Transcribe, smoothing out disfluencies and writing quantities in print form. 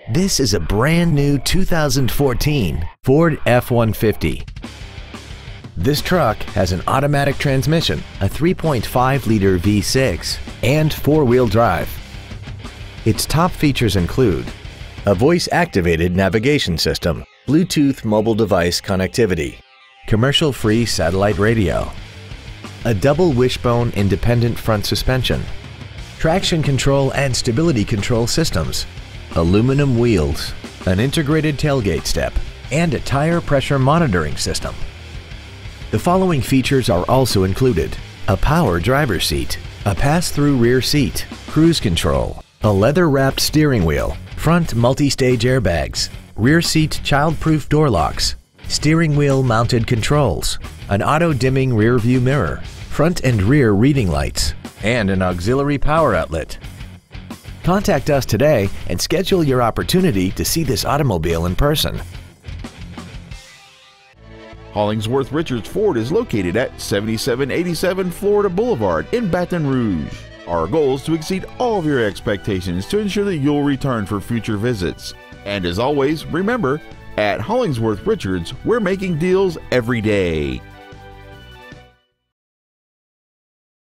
This is a brand new 2014 Ford F-150. This truck has an automatic transmission, a 3.5-liter V6, and four-wheel drive. Its top features include a voice-activated navigation system, Bluetooth mobile device connectivity, commercial-free satellite radio, a double wishbone independent front suspension, traction control and stability control systems, aluminum wheels, an integrated tailgate step, and a tire pressure monitoring system. The following features are also included: a power driver's seat, a pass-through rear seat, cruise control, a leather-wrapped steering wheel, front multi-stage airbags, rear seat child-proof door locks, steering wheel mounted controls, an auto-dimming rear view mirror, front and rear reading lights, and an auxiliary power outlet. Contact us today and schedule your opportunity to see this automobile in person. Hollingsworth Richards Ford is located at 7787 Florida Boulevard in Baton Rouge. Our goal is to exceed all of your expectations to ensure that you'll return for future visits. And as always, remember, at Hollingsworth Richards, we're making deals every day.